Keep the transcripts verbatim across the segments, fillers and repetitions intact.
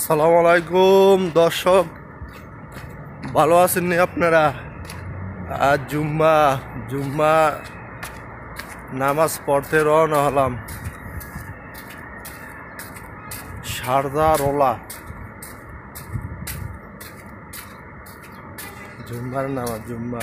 সালামু আলাইকুম দর্শক, ভালো আছেন নি আপনারা? আজ জুম্মা জুম্মা নামাজ পড়তে রওনা হলাম। সারদা রোলা জুম্মার নামাজ জুম্মা।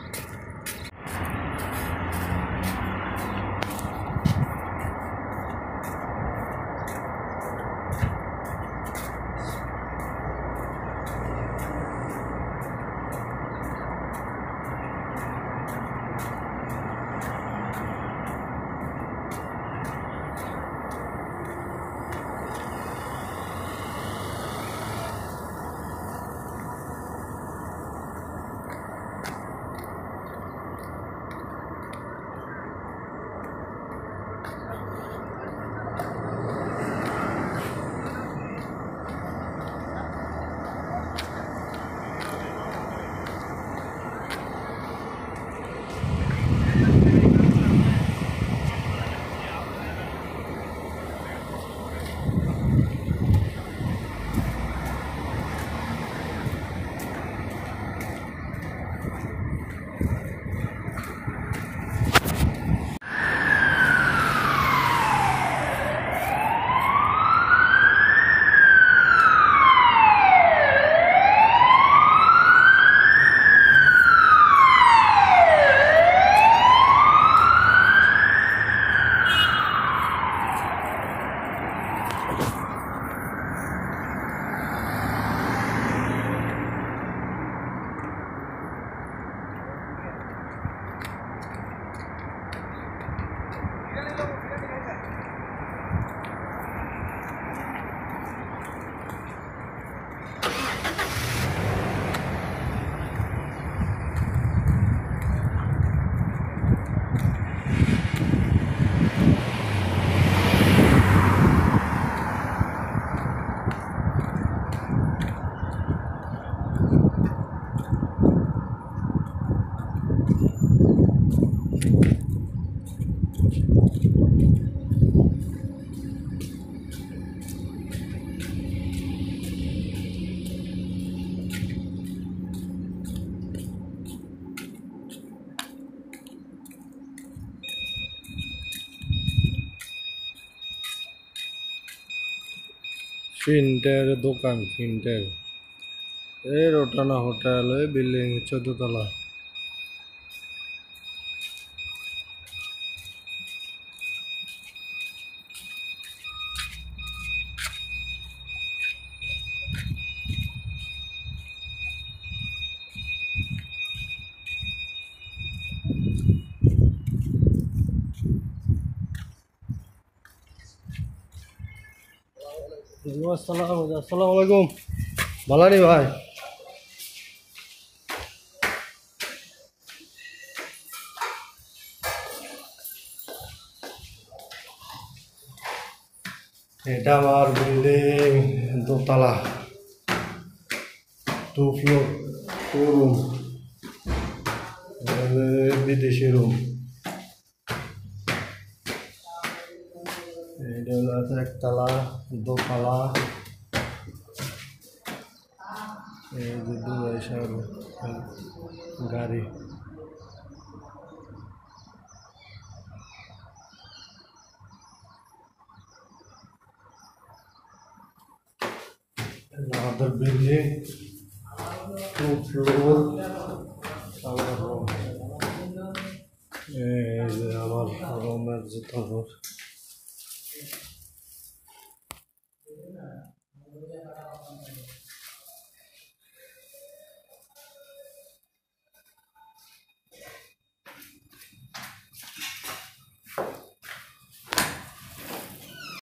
ফিন্টের দোকান, ফিন্টের এই রোটানা হোটেল, ওই বিল্ডিং চোদ্দ তলা। আসসালামু আলাইকুম, ভালো নি ভাই? এটা আমার বিল্ডিং, দোতলা, টু ফ্লোর, টু রুম, বিদেশি রুম। এটা হলো একতলা, দোতলা, এই যে দুই সব গাড়ি। Another building, two floor, our room. এই যে আমার রুমের যে